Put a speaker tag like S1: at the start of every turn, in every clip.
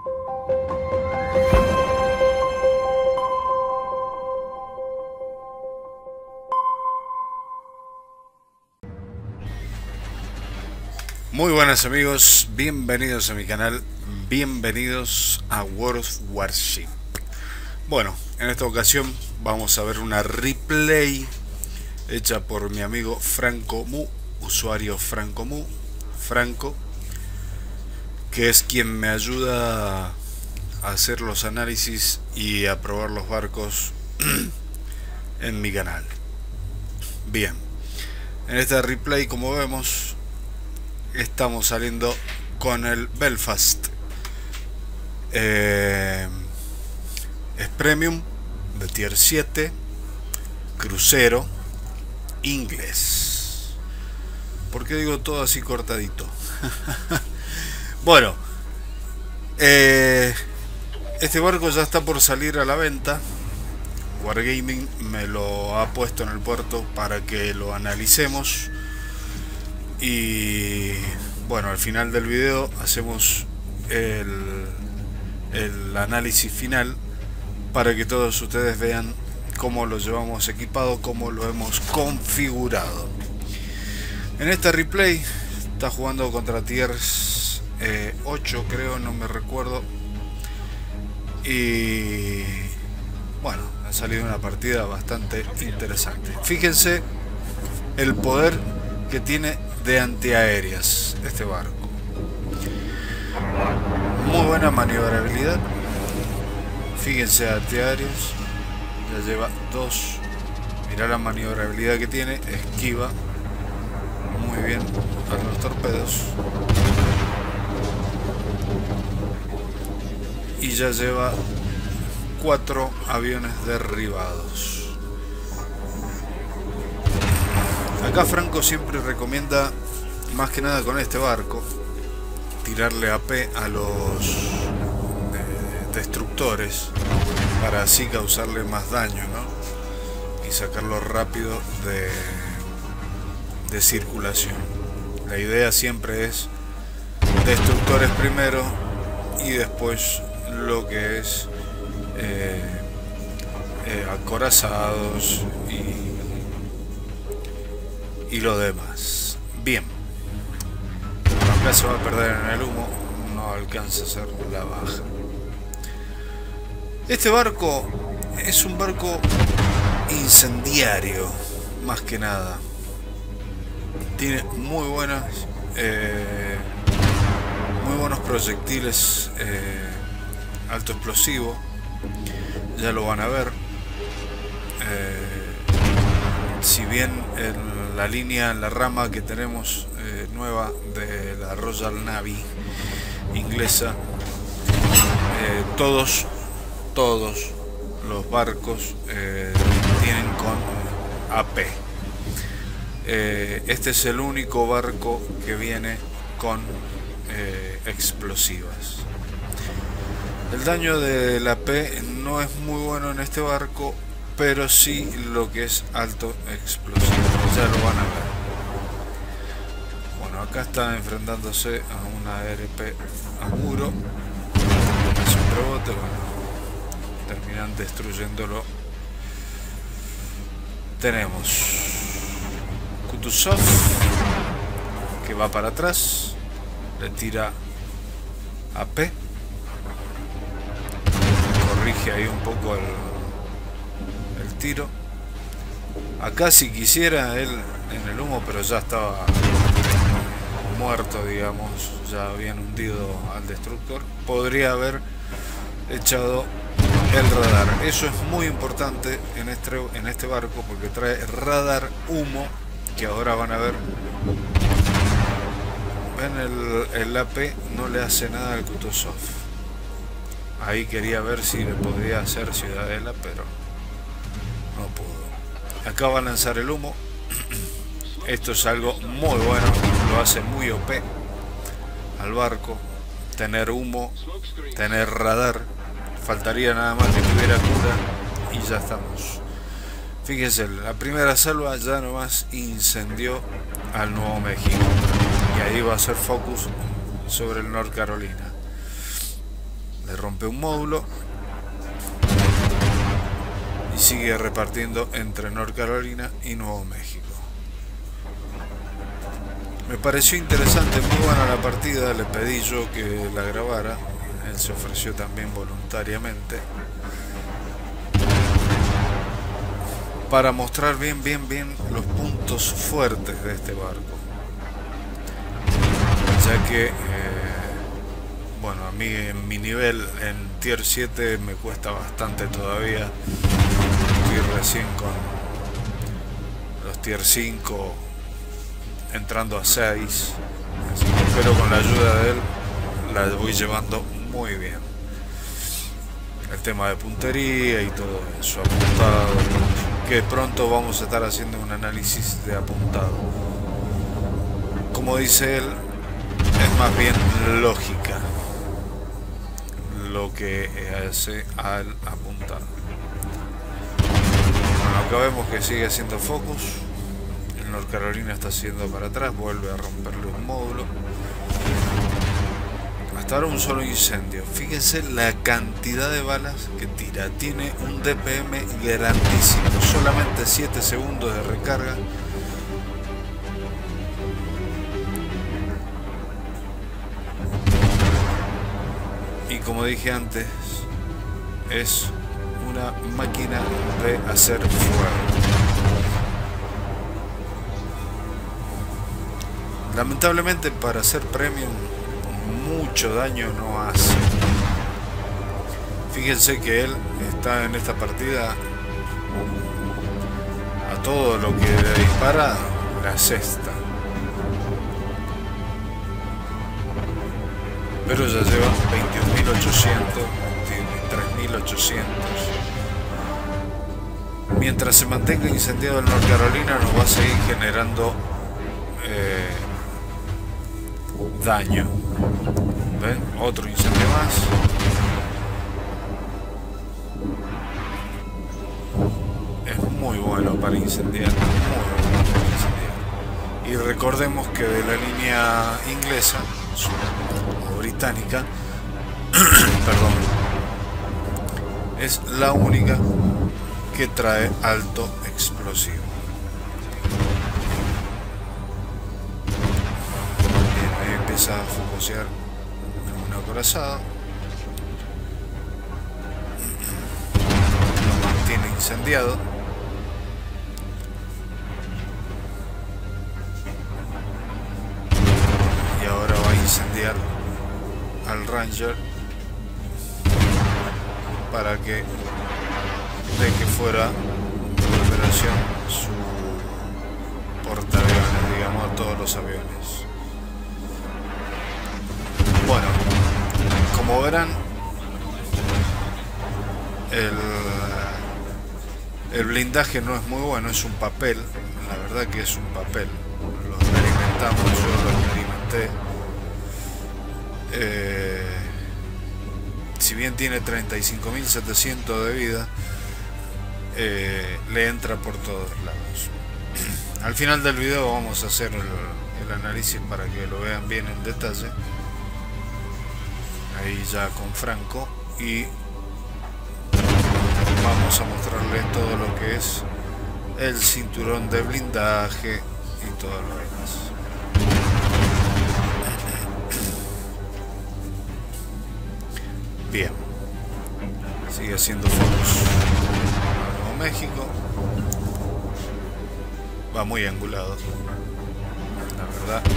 S1: Muy buenas amigos, bienvenidos a mi canal, bienvenidos a World of Warship. Bueno, en esta ocasión vamos a ver una replay hecha por mi amigo Franco Mu, usuario Franco Mu, Franco, que es quien me ayuda a hacer los análisis y a probar los barcos en mi canal. Bien, en esta replay, como vemos, estamos saliendo con el Belfast. Es premium de tier 7, crucero, inglés. ¿Por qué digo todo así cortadito? Bueno, este barco ya está por salir a la venta. Wargaming me lo ha puesto en el puerto para que lo analicemos. Y bueno, al final del video hacemos el análisis final para que todos ustedes vean cómo lo llevamos equipado, cómo lo hemos configurado. En esta replay está jugando contra tiers 8, creo, no me recuerdo. Y bueno, ha salido una partida bastante interesante. Fíjense el poder que tiene de antiaéreas este barco. Muy buena maniobrabilidad. Fíjense, antiaéreos, ya lleva 2. Mirá la maniobrabilidad que tiene, esquiva muy bien a los torpedos y ya lleva 4 aviones derribados. Acá Franco siempre recomienda, más que nada con este barco, tirarle AP a los destructores para así causarle más daño, ¿no? Y sacarlo rápido de circulación. La idea siempre es destructores primero y después lo que es acorazados y lo demás. Bien, acá se va a perder en el humo, no alcanza a ser la baja. Este barco es un barco incendiario, más que nada. Tiene muy buenos proyectiles alto explosivo, ya lo van a ver. Si bien la línea, la rama que tenemos nueva de la Royal Navy inglesa, todos los barcos tienen con AP. Este es el único barco que viene con explosivas. El daño del AP no es muy bueno en este barco, pero sí lo que es alto explosivo, ya lo van a ver. Bueno, acá están enfrentándose a una ARP a muro, es un rebote, bueno, terminan destruyéndolo. Tenemos Kutuzov, que va para atrás, le tira AP, corrige ahí un poco el tiro. Acá si quisiera él en el humo, pero ya estaba muerto, digamos, ya habían hundido al destructor, podría haber echado el radar. Eso es muy importante en este barco, porque trae radar humo, que ahora van a ver. Ven, el AP no le hace nada al Kutuzov. Ahí quería ver si le podía hacer Ciudadela, pero no pudo. Acá va a lanzar el humo. Esto es algo muy bueno, lo hace muy OP al barco. Tener humo, tener radar. Faltaría nada más que tuviera cura y ya estamos. Fíjense, la primera salva ya nomás incendió al Nuevo México. Y ahí va a ser focus sobre el North Carolina. Le rompe un módulo y sigue repartiendo entre North Carolina y Nuevo México. Me pareció interesante, muy buena la partida. Le pedí yo que la grabara, él se ofreció también voluntariamente para mostrar bien los puntos fuertes de este barco, ya que bueno, a mí en mi nivel en tier 7 me cuesta bastante todavía. Estoy recién con los tier 5 entrando a 6, así que espero con la ayuda de él la voy llevando muy bien. El tema de puntería y todo eso, apuntado, que pronto vamos a estar haciendo un análisis de apuntado. Como dice él, es más bien lógica lo que hace al apuntar. Bueno, acá vemos que sigue haciendo focus. El North Carolina está haciendo para atrás, vuelve a romperle un módulo. Hasta ahora un solo incendio. Fíjense la cantidad de balas que tira. Tiene un DPM grandísimo. Solamente 7 segundos de recarga. Y como dije antes, es una máquina de hacer fuego. Lamentablemente para ser premium mucho daño no hace. Fíjense que él está en esta partida a todo lo que le dispara la cesta, pero ya lleva 21.800, 23.800. Mientras se mantenga incendiado el North Carolina nos va a seguir generando daño. ¿Ven? Otro incendio más. Es muy bueno para incendiar, muy bueno para incendiar. Y recordemos que de la línea inglesa o británica perdón, es la única que trae alto explosivo. Empieza a focusear un acorazado, lo mantiene incendiado. Y ahora va a incendiar al Ranger para que deje fuera de operación su portaaviones, digamos, todos los aviones. Bueno, como verán, el blindaje no es muy bueno, es un papel, la verdad que es un papel. Lo experimentamos, yo lo experimenté. Si bien tiene 35.700 de vida, le entra por todos lados. Al final del video vamos a hacer el análisis para que lo vean bien en detalle. Ahí ya con Franco, y vamos a mostrarle todo lo que es el cinturón de blindaje y todo lo demás. Bien, sigue haciendo focus a Nuevo México, va muy angulado, la verdad.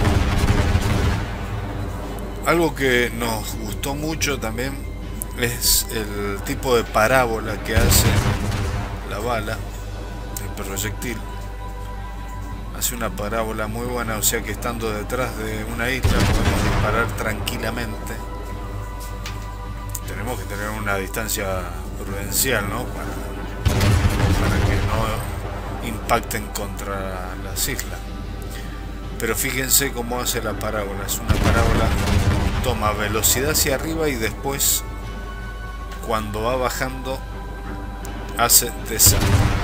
S1: Algo que nos gustó mucho también es el tipo de parábola que hace la bala, el proyectil. Hace una parábola muy buena, o sea que estando detrás de una isla podemos disparar tranquilamente. Tenemos que tener una distancia prudencial, ¿no? Para que no impacten contra las islas. Pero fíjense cómo hace la parábola. Es una parábola, toma velocidad hacia arriba y después, cuando va bajando, hace descenso.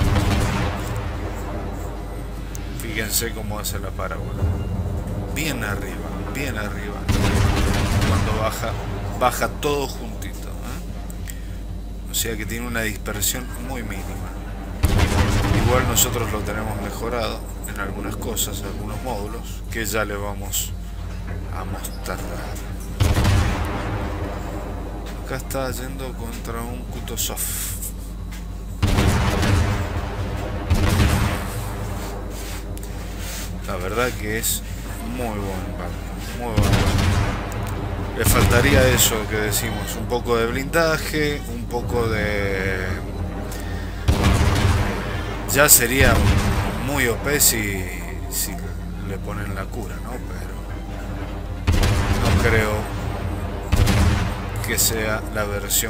S1: Fíjense cómo hace la parábola. Bien arriba, bien arriba. Cuando baja, baja todo juntito. sea que tiene una dispersión muy mínima. Igual nosotros lo tenemos mejorado en algunas cosas, en algunos módulos, que ya le vamos a mostrar. Acá está yendo contra un Kutuzov. La verdad que es muy buen barco, muy buen barco. Le faltaría eso que decimos, un poco de blindaje, un poco de... Ya sería muy OP si le ponen la cura, ¿no? Pero no creo que sea la versión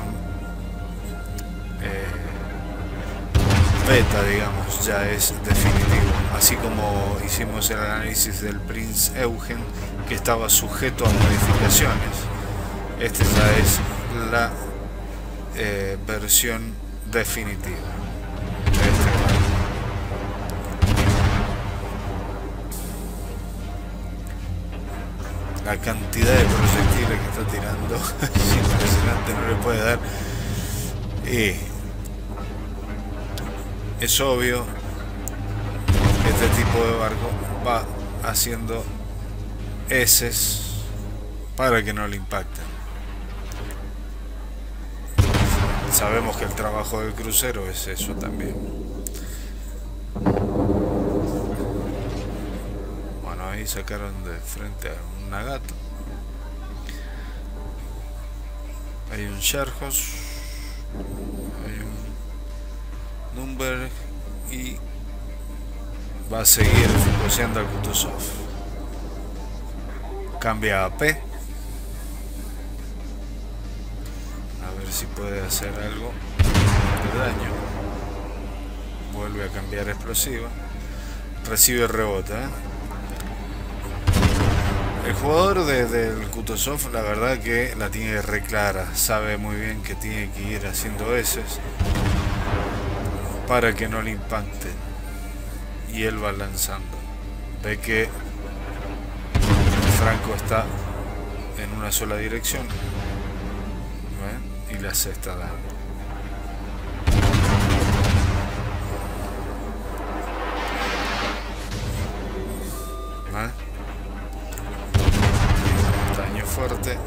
S1: beta, digamos, ya es definitivo. Así como hicimos el análisis del Prince Eugen, que estaba sujeto a modificaciones. Este ya es la versión definitiva de este barco. La cantidad de proyectiles que está tirando es impresionante, no le puede dar. Y es obvio que este tipo de barco va haciendo heces para que no le impacten. Sabemos que el trabajo del crucero es eso también. Bueno, ahí sacaron de frente a un Nagato. Hay un Sherhos, hay un Nürnberg y va a seguir focuseando al Kutuzov. Cambia a P. A ver si puede hacer algo de daño. Vuelve a cambiar explosiva. Recibe rebote, El jugador del Kutuzov, la verdad que la tiene re clara. Sabe muy bien que tiene que ir haciendo heces para que no le impacten. Y él va lanzando. Ve que Franco está en una sola dirección. ¿Ven? Y la se está dando. ¿Ven? Daño fuerte.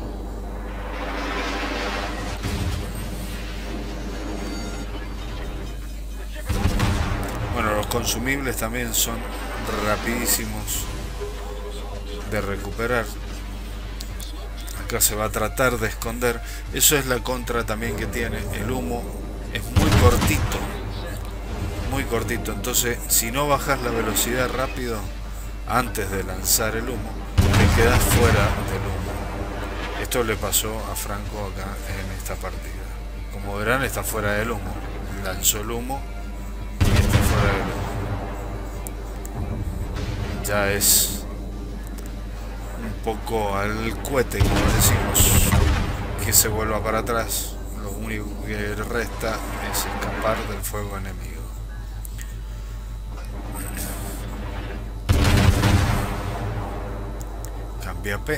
S1: Bueno, los consumibles también son rapidísimos de recuperar. Acá se va a tratar de esconder. Eso es la contra también que tiene. El humo es muy cortito. Muy cortito. Entonces, si no bajas la velocidad rápido antes de lanzar el humo, te quedas fuera del humo. Esto le pasó a Franco acá en esta partida. Como verán, está fuera del humo. Lanzó el humo y está fuera del humo. Ya es un poco al cohete, como decimos, que se vuelva para atrás. Lo único que resta es escapar del fuego enemigo. Cambia P.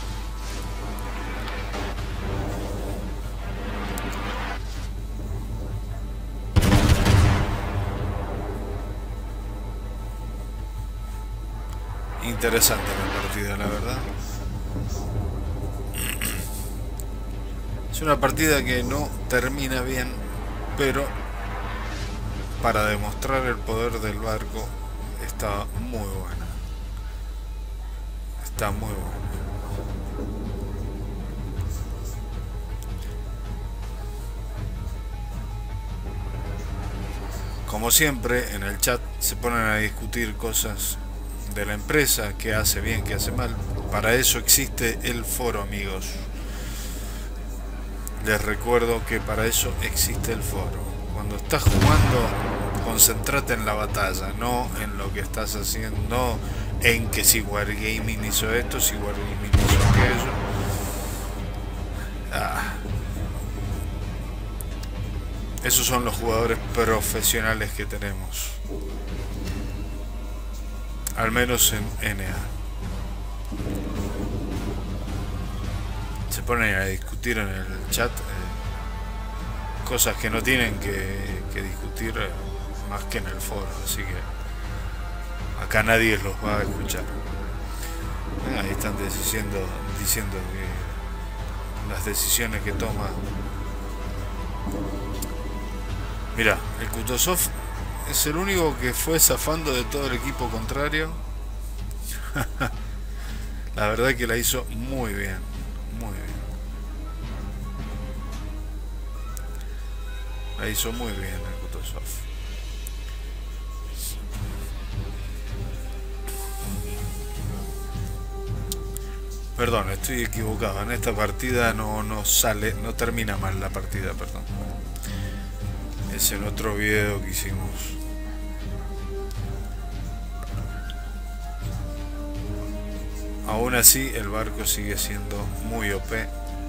S1: Interesante la partida, la verdad. Es una partida que no termina bien, pero para demostrar el poder del barco está muy buena. Está muy buena. Como siempre, en el chat se ponen a discutir cosas de la empresa, qué hace bien, qué hace mal. Para eso existe el foro, amigos. Les recuerdo que para eso existe el foro. Cuando estás jugando, concéntrate en la batalla, no en lo que estás haciendo, en que si Wargaming hizo esto, si Wargaming hizo aquello. Esos son los jugadores profesionales que tenemos. Al menos en NA. Se ponen a discutir en el chat cosas que no tienen que discutir más que en el foro, así que acá nadie los va a escuchar. Ahí están diciendo que las decisiones que toma. Mira, el Kutuzov es el único que fue zafando de todo el equipo contrario. La verdad que la hizo muy bien, muy bien. La hizo muy bien el Kutuzov. Perdón, estoy equivocado. En esta partida no sale, no termina mal la partida, perdón. Es en otro video que hicimos. Aún así, el barco sigue siendo muy OP.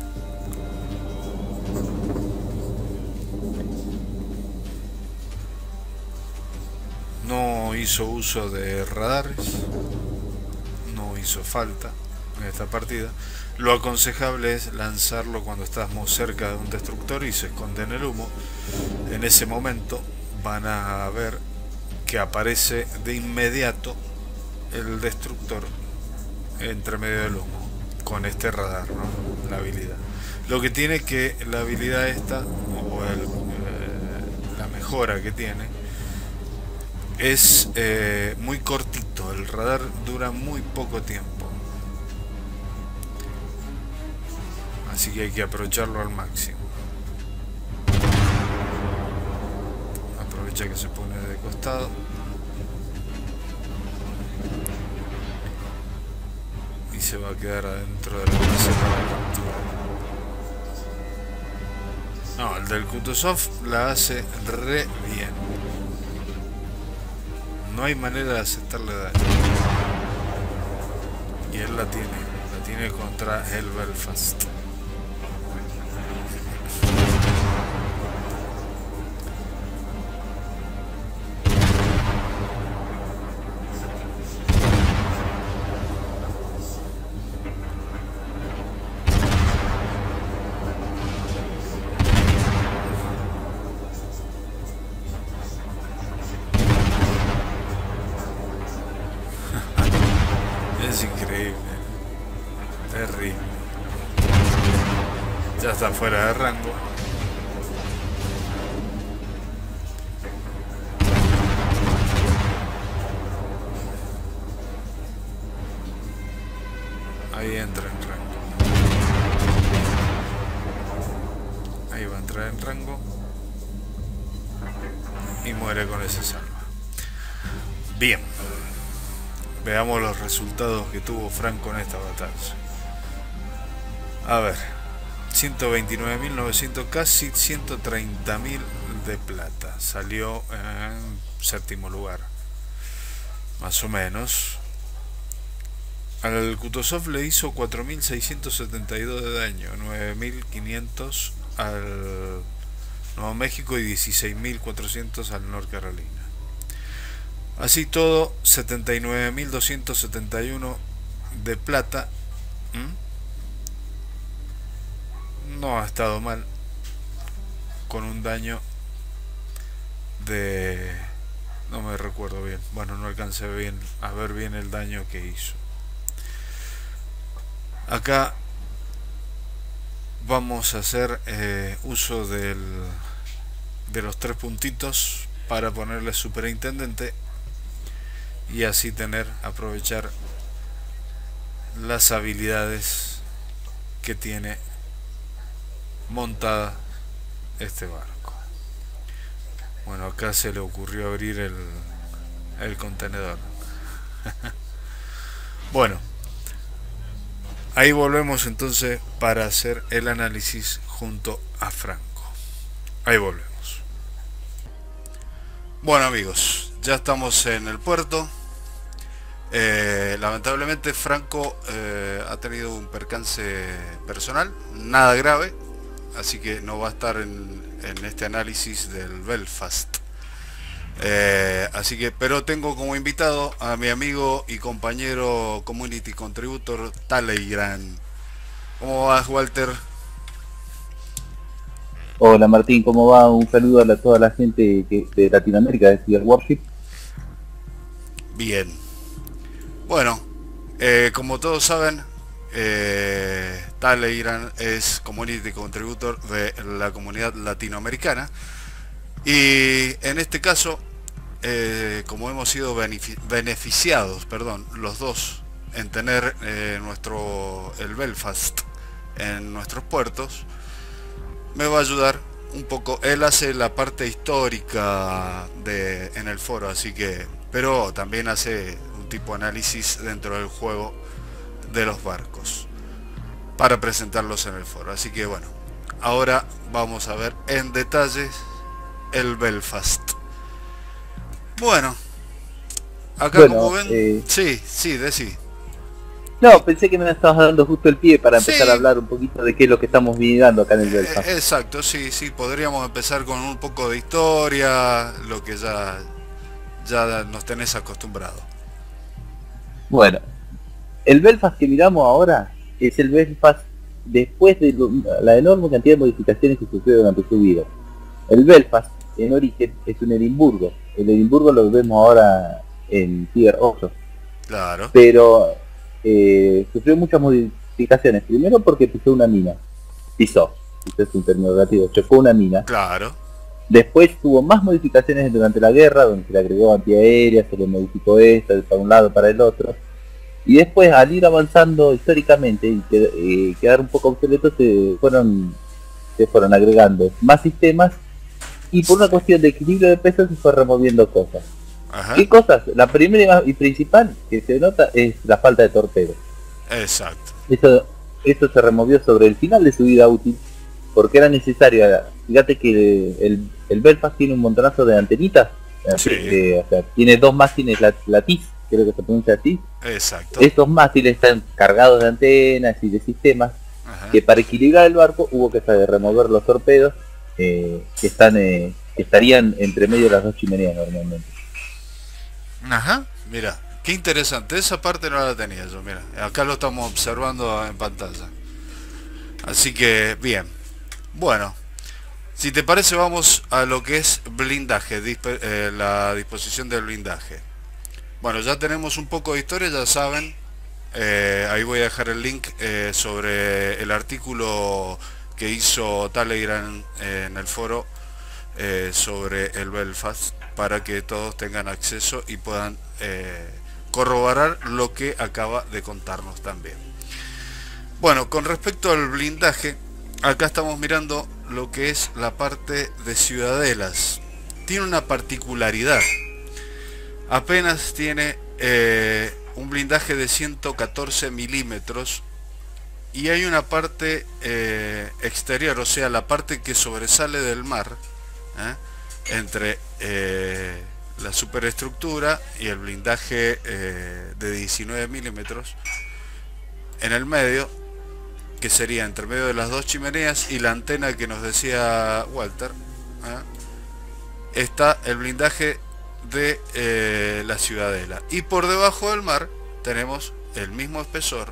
S1: No hizo uso de radares, no hizo falta en esta partida. Lo aconsejable es lanzarlo cuando estamos cerca de un destructor y se esconde en el humo. En ese momento van a ver que aparece de inmediato el destructor entre medio del humo con este radar, ¿no? La habilidad. Lo que tiene que la habilidad esta, o la mejora que tiene, es muy cortito. El radar dura muy poco tiempo. Así que hay que aprovecharlo al máximo. Aprovecha que se pone de costado. Y se va a quedar adentro de la base para capturar. No, el del Kutuzov la hace re bien. No hay manera de aceptarle daño. Y él la tiene contra el Belfast. Es increíble, terrible. Ya está fuera de rango. Ahí entra en rango. Ahí va a entrar en rango. Y muere con ese salva. Bien. Veamos los resultados que tuvo Franco en esta batalla. A ver, 129.900, casi 130.000 de plata. Salió en séptimo lugar, más o menos. Al Kutuzov le hizo 4.672 de daño, 9.500 al Nuevo México y 16.400 al North Carolina. Así todo, 79.271 de plata. No ha estado mal. Con un daño de... no me recuerdo bien. Bueno, no alcancé a ver bien el daño que hizo. Acá vamos a hacer uso de los 3 puntitos para ponerle superintendente. Y así aprovechar las habilidades que tiene montada este barco. Bueno, acá se le ocurrió abrir el contenedor. Bueno, ahí volvemos entonces para hacer el análisis junto a Franco. Ahí volvemos. Bueno, amigos, ya estamos en el puerto. Lamentablemente Franco ha tenido un percance personal, nada grave, así que no va a estar en este análisis del Belfast. Así que, pero tengo como invitado a mi amigo y compañero community contributor Talleyrand. ¿Cómo vas, Walter?
S2: Hola Martín, ¿cómo va? Un saludo a toda la gente de Latinoamérica de Ciudad Warship.
S1: Bien. Bueno, como todos saben, Talleyrand es Community Contributor de la comunidad latinoamericana. Y en este caso, como hemos sido beneficiados, perdón, los dos en tener el Belfast en nuestros puertos, me va a ayudar un poco. Él hace la parte histórica en el foro, así que, pero también hace un tipo de análisis dentro del juego de los barcos para presentarlos en el foro. Así que bueno, ahora vamos a ver en detalles el Belfast. Bueno, acá como ven, sí, decí.
S2: No, pensé que me estabas dando justo el pie para empezar a
S1: Sí,
S2: hablar un poquito de qué es lo que estamos mirando acá en el Belfast.
S1: exacto, sí, podríamos empezar con un poco de historia, lo que ya nos tenés acostumbrado.
S2: Bueno, el Belfast que miramos ahora es el Belfast después de la enorme cantidad de modificaciones que sufrió durante su vida. El Belfast, en origen, es un Edimburgo. El Edimburgo lo vemos ahora en Tier 8.
S1: Claro.
S2: Pero sufrió muchas modificaciones. Primero porque pisó una mina. Pisó es un término relativo. Chocó una mina.
S1: Claro.
S2: Después tuvo más modificaciones durante la guerra, donde se le agregó antiaérea, se le modificó esta, para un lado, para el otro. Y después, al ir avanzando históricamente y quedar un poco obsoletos, se fueron agregando más sistemas. Y por una cuestión de equilibrio de peso se fue removiendo cosas.
S1: Ajá.
S2: ¿Qué cosas? La primera y principal que se nota es la falta de torpedos.
S1: Exacto.
S2: Eso se removió sobre el final de su vida útil, porque era necesario. Fíjate que el Belfast tiene un montonazo de antenitas.
S1: Sí.
S2: O sea, tiene dos mástiles latiz, creo que se pronuncia así.
S1: Exacto.
S2: Estos mástiles están cargados de antenas y de sistemas.
S1: Ajá.
S2: Que para equilibrar el barco hubo que remover los torpedos que estarían entre medio de las dos chimeneas normalmente.
S1: Ajá, mira, qué interesante, esa parte no la tenía yo, mira, acá lo estamos observando en pantalla. Así que, bien. Bueno, si te parece vamos a lo que es blindaje, la disposición del blindaje. Bueno, ya tenemos un poco de historia, ya saben, ahí voy a dejar el link sobre el artículo que hizo Talleyrand en el foro sobre el Belfast, para que todos tengan acceso y puedan corroborar lo que acaba de contarnos también. Bueno, con respecto al blindaje, acá estamos mirando lo que es la parte de ciudadelas. Tiene una particularidad. Apenas tiene un blindaje de 114 milímetros y hay una parte exterior, o sea, la parte que sobresale del mar, entre la superestructura y el blindaje de 19 milímetros en el medio, que sería entre medio de las dos chimeneas y la antena que nos decía Walter, está el blindaje de la ciudadela, y por debajo del mar tenemos el mismo espesor,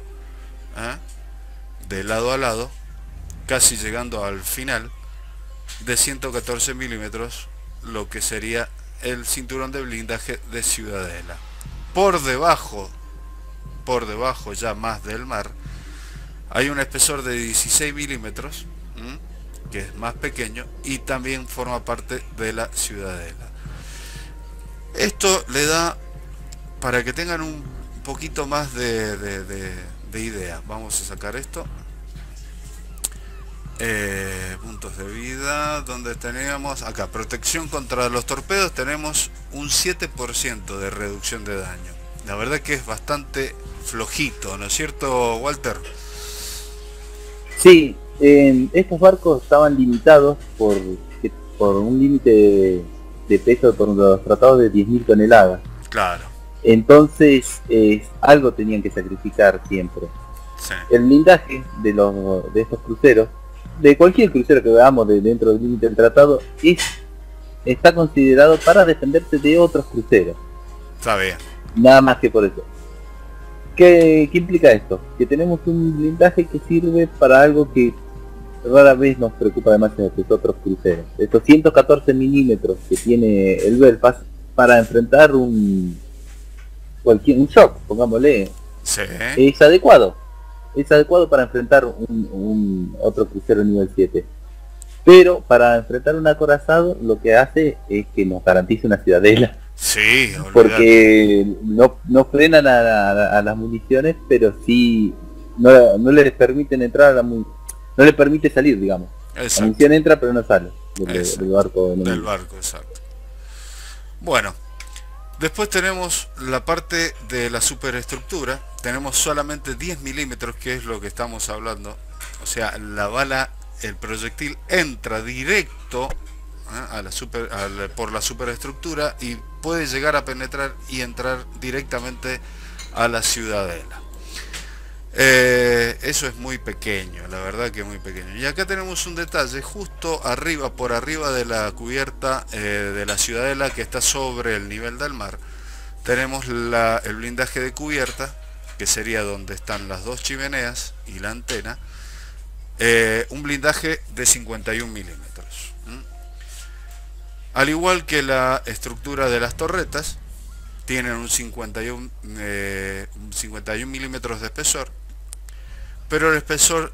S1: de lado a lado, casi llegando al final, de 114 milímetros, lo que sería el cinturón de blindaje de ciudadela. Por debajo ya más del mar, hay un espesor de 16 milímetros, que es más pequeño y también forma parte de la ciudadela. Esto le da, para que tengan un poquito más de idea, vamos a sacar esto. Puntos de vida, donde teníamos acá protección contra los torpedos, tenemos un 7% de reducción de daño. La verdad que es bastante flojito, ¿no es cierto, Walter?
S2: Sí, estos barcos estaban limitados por un límite de peso por los tratados de 10.000 toneladas.
S1: Claro.
S2: Entonces algo tenían que sacrificar siempre.
S1: Sí.
S2: El blindaje de estos cruceros, de cualquier crucero que veamos dentro del límite del tratado, está considerado para defenderse de otros cruceros.
S1: Está bien.
S2: Nada más que por eso. ¿Qué implica esto? Que tenemos un blindaje que sirve para algo que rara vez nos preocupa además en estos otros cruceros. Estos 114 milímetros que tiene el Belfast para enfrentar un shock, pongámosle,
S1: Sí.
S2: es adecuado. Es adecuado para enfrentar un otro crucero nivel 7. Pero para enfrentar un acorazado lo que hace es que nos garantice una ciudadela.
S1: Sí, olvidate.
S2: Porque no frenan a las municiones, pero sí no les permiten entrar no les permite salir, digamos.
S1: Exacto.
S2: La munición entra pero no sale del barco enemigo.
S1: Del barco, exacto. Bueno, después tenemos la parte de la superestructura. Tenemos solamente 10 milímetros, que es lo que estamos hablando. O sea, la bala, el proyectil entra directo por la superestructura y puede llegar a penetrar y entrar directamente a la ciudadela. Eso es muy pequeño, la verdad que muy pequeño. Y acá tenemos un detalle justo arriba, por arriba de la cubierta de la ciudadela, que está sobre el nivel del mar. Tenemos el blindaje de cubierta, que sería donde están las dos chimeneas y la antena. Un blindaje de 51 milímetros. Al igual que la estructura de las torretas, tienen un 51 milímetros de espesor, pero el espesor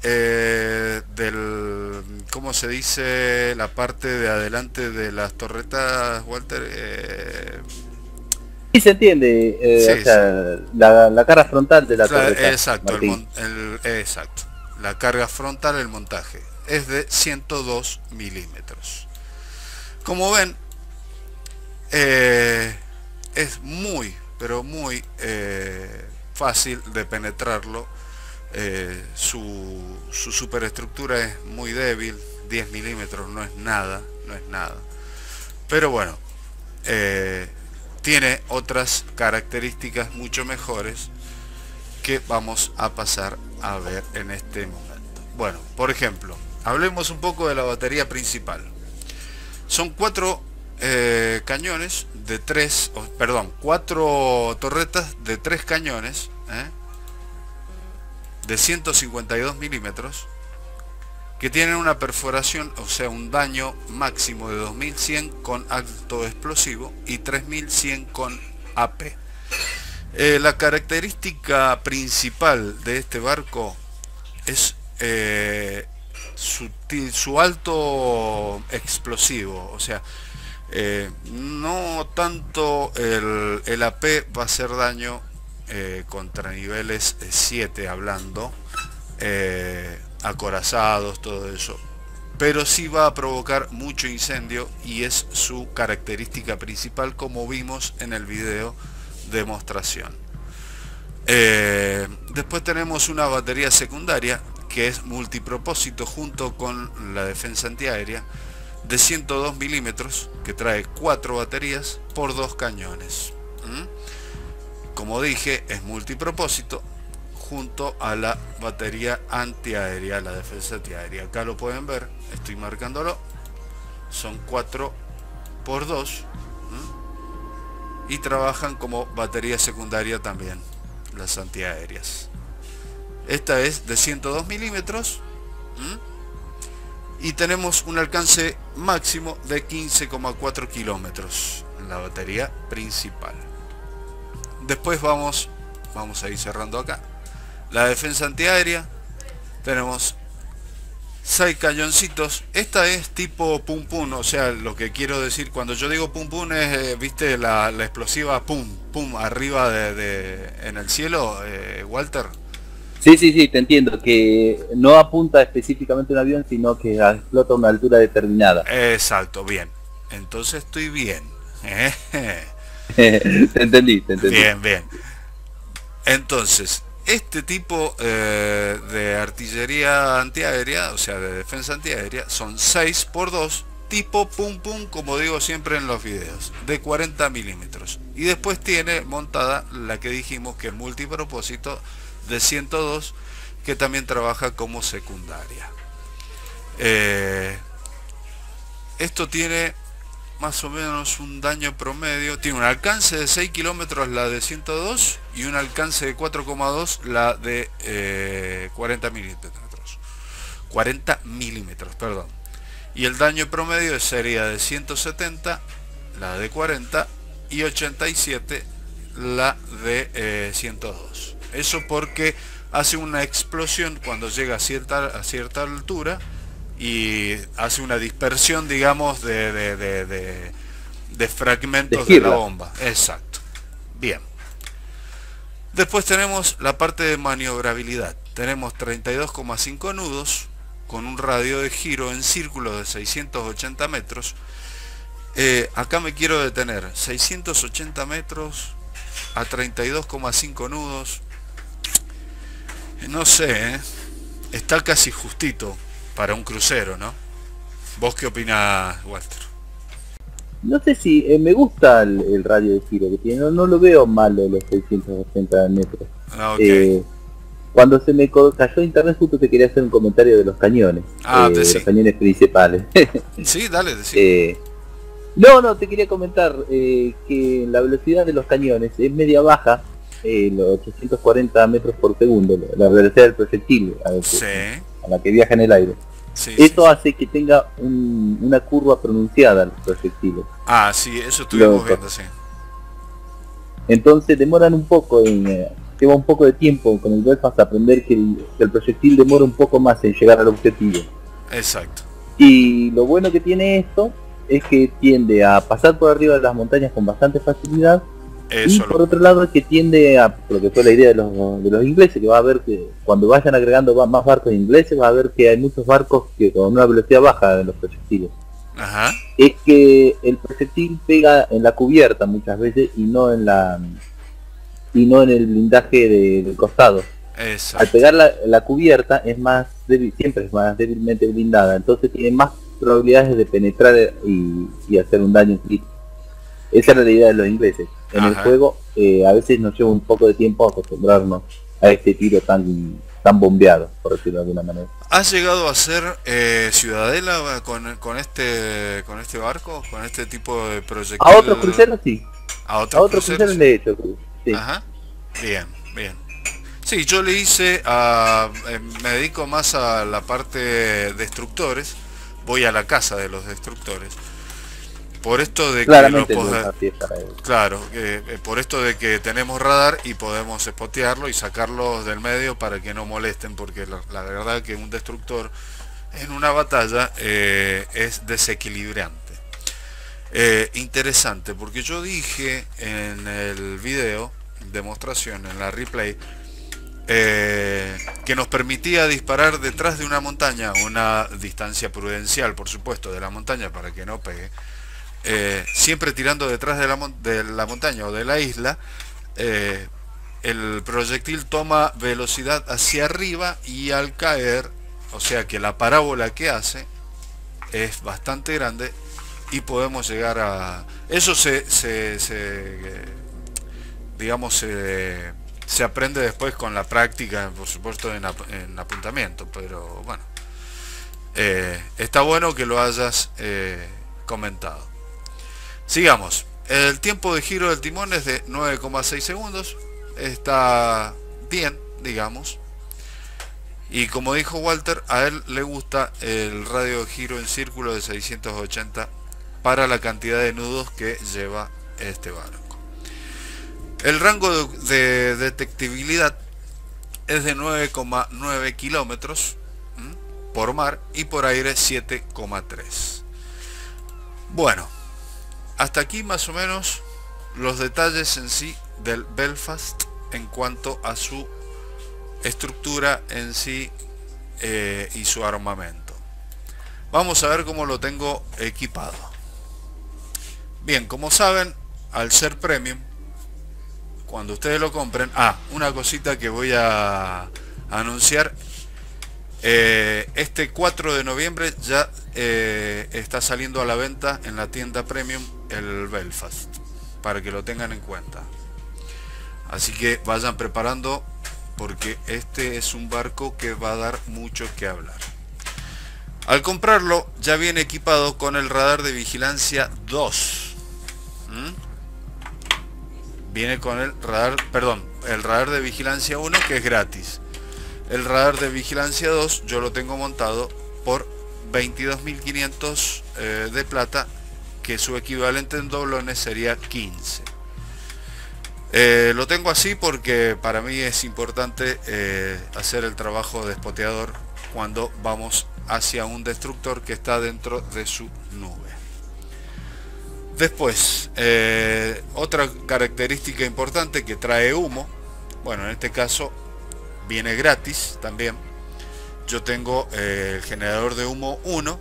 S1: ¿cómo se dice? La parte de adelante de las torretas, Walter.
S2: Sí, se entiende,
S1: Sí,
S2: o sea, la cara frontal de la torreta.
S1: Exacto, exacto. La carga frontal, el montaje, es de 102 milímetros. Como ven, es muy, pero muy fácil de penetrarlo. Su superestructura es muy débil, 10 milímetros no es nada, pero bueno, tiene otras características mucho mejores que vamos a pasar a ver en este momento. Bueno, por ejemplo, hablemos un poco de la batería principal. Son 4 cañones de 4 torretas de 3 cañones de 152 milímetros, que tienen una perforación, o sea, un daño máximo de 2100 con alto explosivo y 3100 con AP. La característica principal de este barco es su alto explosivo, o sea, no tanto el AP va a hacer daño contra niveles 7 hablando, acorazados, todo eso, pero sí va a provocar mucho incendio y es su característica principal, como vimos en el video demostración. Después tenemos una batería secundaria que es multipropósito junto con la defensa antiaérea de 102 milímetros, que trae 4 baterías por 2 cañones. Como dije, es multipropósito junto a la batería antiaérea, la defensa antiaérea. Acá lo pueden ver, estoy marcándolo, son 4 por 2 y trabajan como batería secundaria también las antiaéreas. Esta es de 102 milímetros y tenemos un alcance máximo de 15,4 kilómetros en la batería principal. Después vamos a ir cerrando acá. La defensa antiaérea, tenemos 6 cañoncitos. Esta es tipo pum pum, o sea, lo que quiero decir cuando yo digo pum pum es, viste, la explosiva pum pum arriba en el cielo, Walter.
S2: Sí, te entiendo, que no apunta específicamente a un avión, sino que explota a una altura determinada.
S1: Exacto, bien. Entonces estoy bien.
S2: Te entendí.
S1: Bien. Entonces, este tipo de artillería antiaérea, o sea, de defensa antiaérea, son 6 por 2, tipo pum pum, como digo siempre en los videos, de 40 milímetros. Y después tiene montada la que dijimos que es multipropósito de 102, que también trabaja como secundaria. Esto tiene más o menos un daño promedio, tiene un alcance de 6 kilómetros la de 102 y un alcance de 4,2 la de 40 milímetros. 40 milímetros, perdón. Y el daño promedio sería de 170, la de 40, y 87, la de 102. Eso porque hace una explosión cuando llega a cierta altura y hace una dispersión, digamos, de fragmentos de la bomba. Exacto. Bien. Después tenemos la parte de maniobrabilidad. Tenemos 32,5 nudos con un radio de giro en círculo de 680 metros. Acá me quiero detener. 680 metros a 32,5 nudos. No sé, está casi justito para un crucero, ¿no? ¿Vos qué opinás, Walter?
S2: No sé si me gusta el radio de giro que tiene, no lo veo malo los 680 metros.
S1: Okay.
S2: Cuando se me cayó internet justo te quería hacer un comentario de los cañones, los cañones principales.
S1: Sí, dale, decí.
S2: No, te quería comentar que la velocidad de los cañones es media baja, los 840 metros por segundo, la velocidad del proyectil a la que viaja en el aire. Eso hace que tenga una curva pronunciada los proyectiles.
S1: Sí, eso estuvimos viendo, sí.
S2: Entonces demoran un poco, lleva un poco de tiempo con el Belfast a aprender que el proyectil demora un poco más en llegar al objetivo.
S1: Exacto.
S2: Y lo bueno que tiene esto es que tiende a pasar por arriba de las montañas con bastante facilidad. Y por otro lado es que tiende a, lo que fue la idea de los ingleses, que va a ver que cuando vayan agregando más barcos ingleses, va a ver que hay muchos barcos que con una velocidad baja de los proyectiles.
S1: Ajá.
S2: Es que el proyectil pega en la cubierta muchas veces y no en el blindaje del costado.
S1: Exacto.
S2: Al pegar la cubierta es más débil, siempre es más débilmente blindada, entonces tiene más probabilidades de penetrar y hacer un daño crítico. Esa era la idea de los ingleses. En el juego a veces nos lleva un poco de tiempo acostumbrarnos a este tiro tan bombeado, por decirlo de alguna manera.
S1: ¿Has llegado a ser ciudadela con este barco, con este tipo de proyectil?
S2: A otros cruceros sí.
S1: A otros
S2: cruceros le he hecho. Sí.
S1: Ajá. Bien. Sí, yo le hice me dedico más a la parte de destructores. Voy a la casa de los destructores. Por esto de por esto de que tenemos radar y podemos spotearlo y sacarlos del medio para que no molesten, porque la verdad que un destructor en una batalla es desequilibrante. Interesante, porque yo dije en el video demostración, en la replay, que nos permitía disparar detrás de una montaña a una distancia prudencial, por supuesto, de la montaña para que no pegue. Siempre tirando detrás de la montaña o de la isla, el proyectil toma velocidad hacia arriba y al caer, o sea que la parábola que hace es bastante grande y podemos llegar a... Eso digamos, se aprende después con la práctica, por supuesto, en apuntamiento, pero bueno, está bueno que lo hayas comentado. Sigamos. El tiempo de giro del timón es de 9,6 segundos. Está bien, digamos. Y como dijo Walter, a él le gusta el radio de giro en círculo de 680 para la cantidad de nudos que lleva este barco. El rango de detectabilidad es de 9,9 kilómetros por mar y por aire 7,3. Bueno, hasta aquí más o menos los detalles en sí del Belfast en cuanto a su estructura en sí y su armamento. Vamos a ver cómo lo tengo equipado. Bien, como saben, al ser premium, cuando ustedes lo compren, una cosita que voy a anunciar, este 4 de noviembre ya está saliendo a la venta en la tienda premium el Belfast, para que lo tengan en cuenta. Así que vayan preparando, porque este es un barco que va a dar mucho que hablar. Al comprarlo ya viene equipado con el radar de vigilancia 2. Viene con el radar de vigilancia 1, que es gratis. El radar de vigilancia 2 yo lo tengo montado por 22.500 de plata, que su equivalente en doblones sería 15. Lo tengo así porque para mí es importante hacer el trabajo de spoteador cuando vamos hacia un destructor que está dentro de su nube. Después, otra característica importante que trae humo, bueno, en este caso viene gratis también. Yo tengo el generador de humo 1.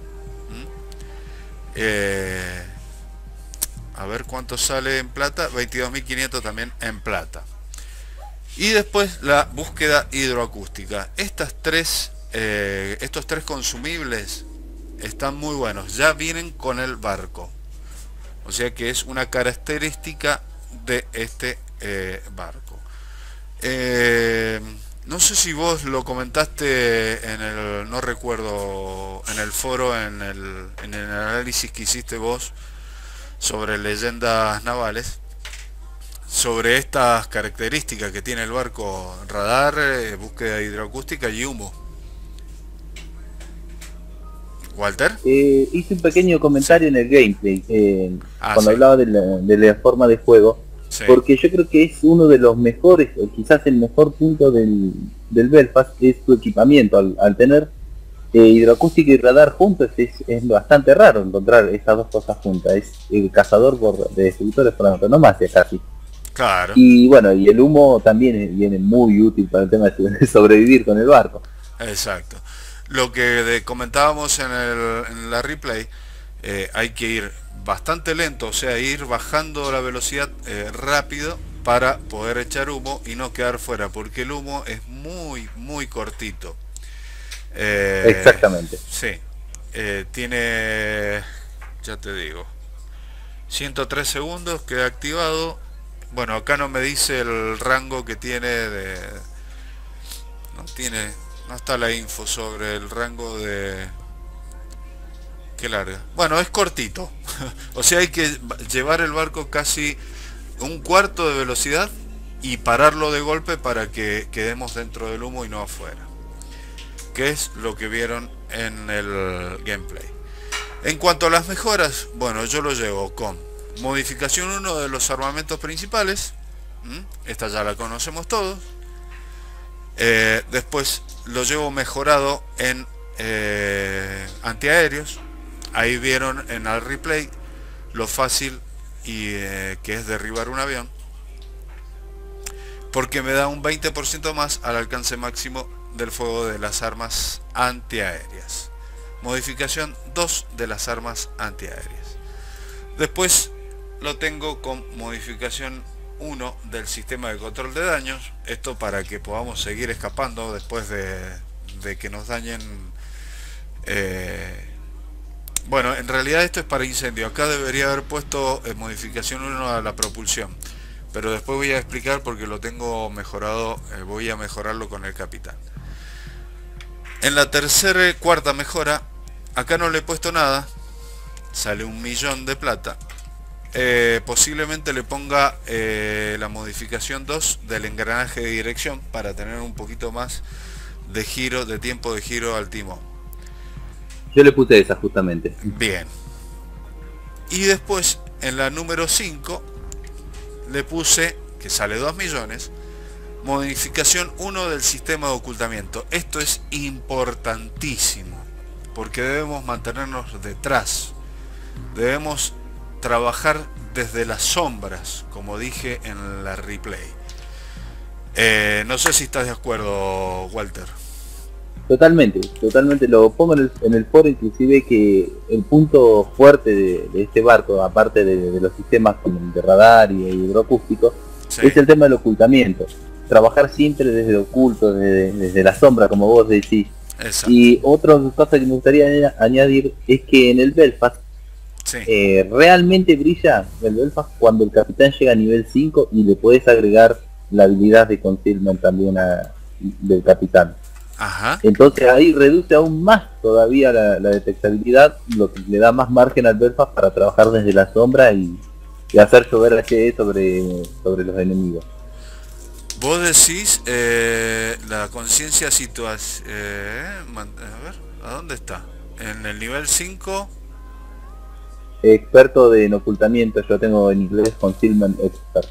S1: A ver cuánto sale en plata, 22.500 también en plata. Y después la búsqueda hidroacústica. Estos tres consumibles están muy buenos, ya vienen con el barco, o sea que es una característica de este barco. No sé si vos lo comentaste en el, no recuerdo, en el foro, en el análisis que hiciste vos sobre leyendas navales, sobre estas características que tiene el barco: radar, búsqueda hidroacústica y humo. Walter.
S2: Hice un pequeño comentario en el gameplay, cuando
S1: Sí.
S2: hablaba de la forma de juego,
S1: Sí.
S2: porque yo creo que es uno de los mejores, o quizás el mejor punto del Belfast, es su equipamiento. Al tener hidroacústica y radar juntos, es bastante raro encontrar esas dos cosas juntas. Es el cazador de destructores por antonomasia casi.
S1: Claro.
S2: Y bueno, y el humo también viene muy útil para el tema de sobrevivir con el barco.
S1: Exacto. Lo que comentábamos en la replay, hay que ir bastante lento, o sea, ir bajando la velocidad rápido para poder echar humo y no quedar fuera, porque el humo es muy cortito.
S2: Exactamente.
S1: Sí. Tiene, ya te digo, 103 segundos, queda activado. Bueno, acá no me dice el rango que tiene de... No está la info sobre el rango de... ¿Qué larga? Bueno, es cortito. O sea, hay que llevar el barco casi un cuarto de velocidad y pararlo de golpe para que quedemos dentro del humo y no afuera, que es lo que vieron en el gameplay. En cuanto a las mejoras, bueno, yo lo llevo con modificación 1 de los armamentos principales. Esta ya la conocemos todos. Después lo llevo mejorado en antiaéreos. Ahí vieron en el replay lo fácil que es derribar un avión, porque me da un 20% más al alcance máximo del fuego de las armas antiaéreas. Modificación 2 de las armas antiaéreas. Después lo tengo con modificación 1 del sistema de control de daños. Esto para que podamos seguir escapando después de que nos dañen. Bueno, en realidad esto es para incendio. Acá debería haber puesto modificación 1 a la propulsión, pero después voy a explicar porque lo tengo mejorado. Voy a mejorarlo con el capitán. En la cuarta mejora, acá no le he puesto nada, sale 1.000.000 de plata. Posiblemente le ponga la modificación 2 del engranaje de dirección para tener un poquito más de giro, de tiempo de giro al timón.
S2: Yo le puse esa justamente.
S1: Bien. Y después en la número 5 le puse, que sale 2 millones, modificación 1 del sistema de ocultamiento. Esto es importantísimo porque debemos mantenernos detrás, debemos trabajar desde las sombras, como dije en la replay. No sé si estás de acuerdo, Walter.
S2: Totalmente, lo pongo en el foro, inclusive, que el punto fuerte de este barco, aparte de los sistemas como el de radar y hidroacústico, sí, es el tema del ocultamiento. Trabajar siempre desde oculto, desde la sombra, como vos decís. Exacto. Y otra cosa que me gustaría añadir es que en el Belfast, sí, realmente brilla el Belfast cuando el capitán llega a nivel 5 y le podés agregar la habilidad de concealment también del capitán. Ajá. Entonces ahí reduce aún más todavía la detectabilidad, lo que le da más margen al Belfast para trabajar desde la sombra y hacer llover HD sobre los enemigos.
S1: Vos decís la conciencia situación... a ver, ¿a dónde está? En el nivel 5.
S2: Experto en ocultamiento, yo tengo en inglés Concealment Expert.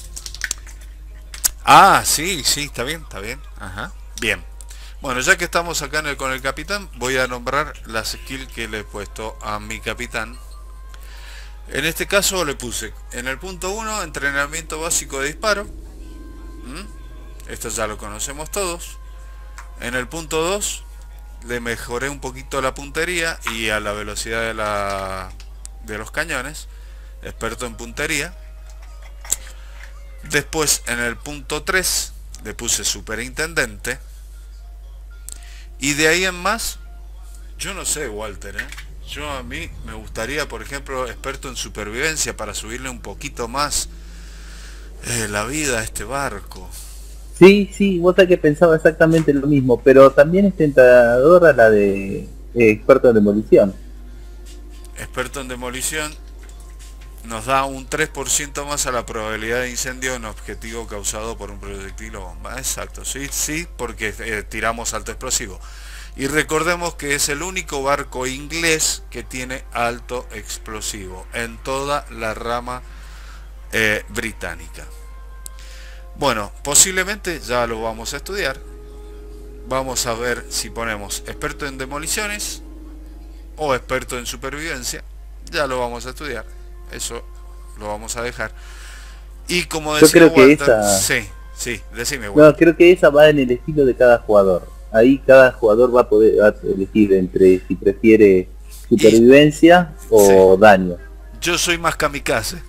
S1: Ah, sí, sí, está bien, está bien. Ajá. Bien. Bueno, ya que estamos acá con el capitán, voy a nombrar la skill que le he puesto a mi capitán. En este caso le puse en el punto 1, entrenamiento básico de disparo. Esto ya lo conocemos todos. En el punto 2 le mejoré un poquito la puntería y a la velocidad de los cañones. Experto en puntería. Después en el punto 3 le puse superintendente. Y de ahí en más, yo no sé, Walter, yo a mí me gustaría, por ejemplo, experto en supervivencia para subirle un poquito más la vida a este barco.
S2: Sí, sí, vos sabés que pensaba exactamente lo mismo, pero también es tentadora la de experto en demolición.
S1: Experto en demolición nos da un 3% más a la probabilidad de incendio en objetivo causado por un proyectil o bomba. Exacto, sí, sí, porque tiramos alto explosivo. Y recordemos que es el único barco inglés que tiene alto explosivo en toda la rama británica. Bueno, posiblemente ya lo vamos a estudiar. Vamos a ver si ponemos experto en demoliciones o experto en supervivencia. Ya lo vamos a estudiar. Eso lo vamos a dejar. Y como
S2: Yo
S1: decía
S2: creo que
S1: Walter,
S2: esa...
S1: sí, sí, decime
S2: No,
S1: Walter.
S2: creo que esa va en el estilo de cada jugador. Ahí cada jugador va a elegir entre si prefiere
S1: Y
S2: supervivencia
S1: sí,
S2: o daño.
S1: yo soy más kamikaze.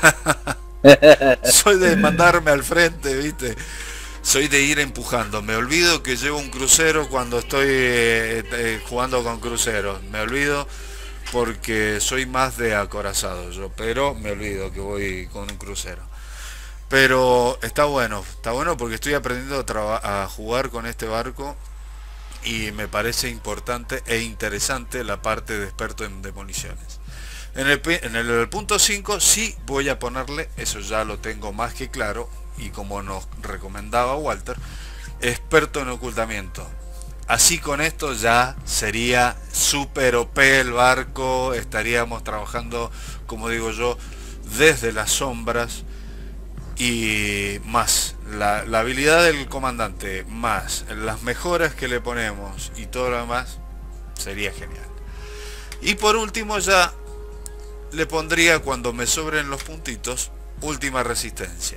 S1: Soy de mandarme al frente, ¿viste? Soy de ir empujando. Me olvido que llevo un crucero cuando estoy jugando con cruceros. Me olvido porque soy más de acorazado yo, pero me olvido que voy con un crucero. Pero está bueno porque estoy aprendiendo a jugar con este barco y me parece importante e interesante la parte de experto en demoliciones. En el punto 5 sí voy a ponerle, eso ya lo tengo más que claro, y como nos recomendaba Walter, experto en ocultamiento. Así con esto ya sería super OP el barco, estaríamos trabajando, como digo yo, desde las sombras y más la habilidad del comandante, más las mejoras que le ponemos y todo lo demás, sería genial. Y por último ya le pondría, cuando me sobren los puntitos, última resistencia.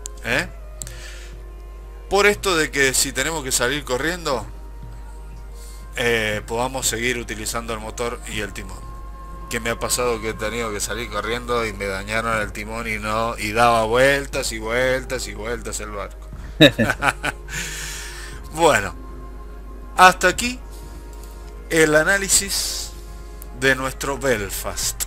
S1: Por esto de que si tenemos que salir corriendo, podamos seguir utilizando el motor y el timón. Que me ha pasado que he tenido que salir corriendo y me dañaron el timón y daba vueltas y vueltas y vueltas el barco. Bueno, hasta aquí el análisis de nuestro Belfast.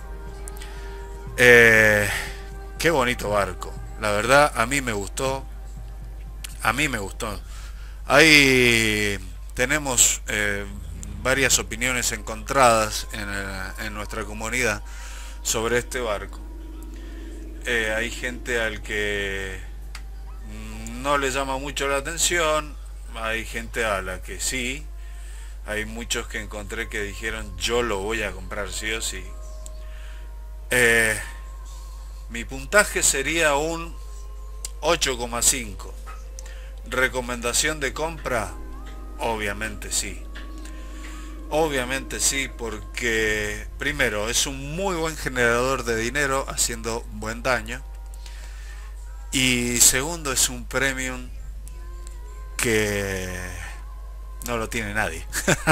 S1: Qué bonito barco, la verdad a mí me gustó. Ahí tenemos varias opiniones encontradas en nuestra comunidad sobre este barco. Hay gente al que no le llama mucho la atención, hay gente a la que sí, hay muchos que encontré que dijeron yo lo voy a comprar sí o sí. Mi puntaje sería un 8,5. ¿Recomendación de compra? Obviamente sí. Obviamente sí, porque primero es un muy buen generador de dinero haciendo buen daño. Y segundo es un premium que no lo tiene nadie.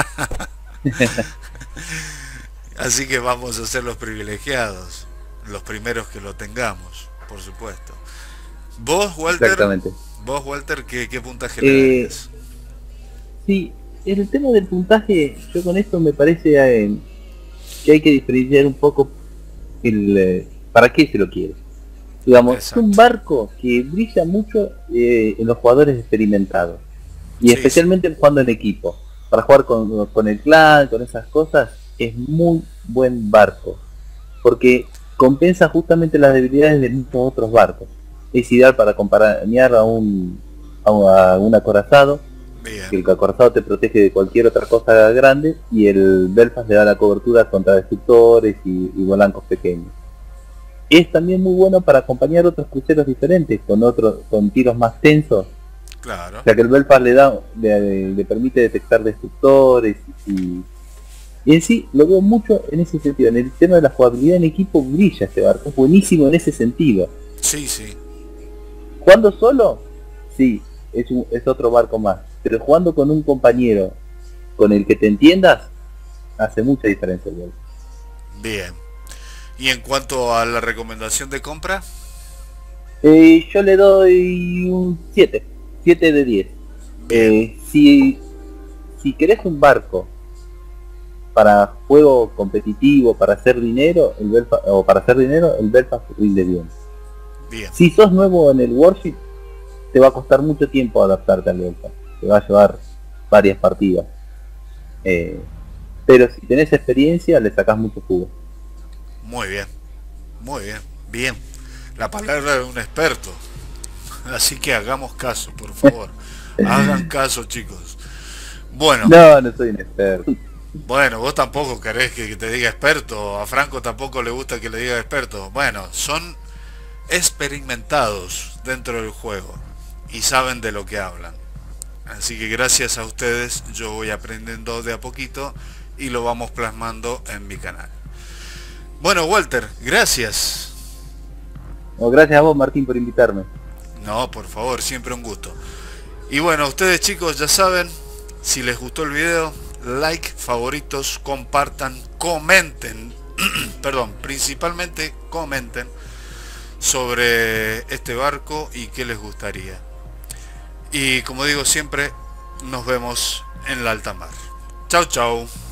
S1: Así que vamos a ser los privilegiados, los primeros que lo tengamos, por supuesto. Vos,
S2: Exactamente.
S1: Walter, ¿qué puntaje le darías?
S2: Sí, en el tema del puntaje, yo con esto me parece que hay que diferenciar un poco para qué se lo quiere. Digamos, es un
S1: Exacto.
S2: barco que brilla mucho en los jugadores experimentados. Y
S1: Sí, sí.
S2: especialmente jugando en equipo. Para jugar con el clan, con esas cosas, es muy buen barco. Porque compensa justamente las debilidades de muchos otros barcos. Es ideal para acompañar a un a un acorazado, que
S1: Bien.
S2: el acorazado te protege de cualquier otra cosa grande, y el Belfast le da la cobertura contra destructores y blancos pequeños. Es también muy bueno para acompañar otros cruceros diferentes, con tiros más tensos,
S1: Claro.
S2: o sea que el Belfast le permite detectar destructores y en sí lo veo mucho en ese sentido. En el tema de la jugabilidad en equipo brilla este barco, es buenísimo en ese sentido.
S1: Sí, sí.
S2: Jugando solo, sí, es otro barco más, pero jugando con un compañero con el que te entiendas, hace mucha diferencia el Belfast.
S1: Bien. Y en cuanto a la recomendación de compra,
S2: Yo le doy un 7 de 10.
S1: bien,
S2: Si querés un barco para juego competitivo, para hacer dinero, el Belfast rinde bien.
S1: bien.
S2: Si sos nuevo en el Warship, te va a costar mucho tiempo adaptarte al Belfast. Te va a llevar varias partidas. Pero si tenés experiencia, le sacás mucho jugo.
S1: Muy bien. Muy bien. Bien. La palabra de un experto. Así que hagamos caso, por favor. Hagan caso, chicos. Bueno,
S2: No, no soy un experto.
S1: bueno, vos tampoco querés que te diga experto. A Franco tampoco le gusta que le diga experto. Bueno, son experimentados dentro del juego y saben de lo que hablan. Así que gracias a ustedes yo voy aprendiendo de a poquito y lo vamos plasmando en mi canal. Bueno, Walter, gracias.
S2: No, gracias a vos, Martín, por invitarme.
S1: No, por favor, siempre un gusto. Y bueno, ustedes chicos ya saben, si les gustó el video, like, favoritos, compartan, comenten, perdón, principalmente comenten sobre este barco y qué les gustaría. Y como digo siempre, nos vemos en la alta mar. Chau, chau.